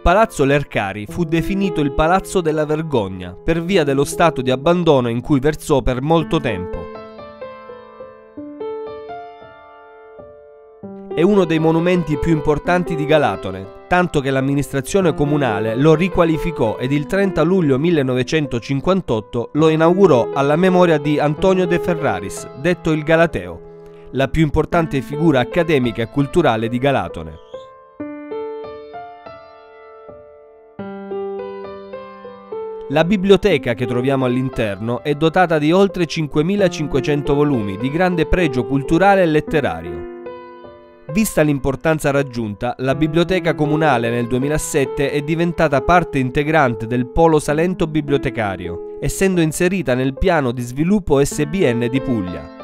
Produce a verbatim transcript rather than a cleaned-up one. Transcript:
palazzo Lercari fu definito il Palazzo della Vergogna per via dello stato di abbandono in cui versò per molto tempo. È uno dei monumenti più importanti di Galatone, tanto che l'amministrazione comunale lo riqualificò ed il trenta luglio millenovecentocinquantotto lo inaugurò alla memoria di Antonio De Ferraris, detto il Galateo, la più importante figura accademica e culturale di Galatone. La biblioteca che troviamo all'interno è dotata di oltre cinquemilacinquecento volumi di grande pregio culturale e letterario. Vista l'importanza raggiunta, la biblioteca comunale nel duemilasette è diventata parte integrante del Polo Salento Bibliotecario, essendo inserita nel piano di sviluppo S B N di Puglia.